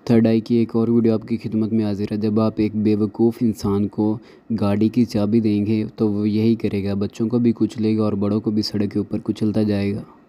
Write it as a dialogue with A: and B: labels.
A: Third आई की एक और वीडियो आपकी खिदमत में हाजिर है। जब आप एक बेवकूफ़ इंसान को गाड़ी की चाबी देंगे तो वो यही करेगा, बच्चों को भी कुचलेगा और बड़ों को भी सड़क के ऊपर कुचलता जाएगा।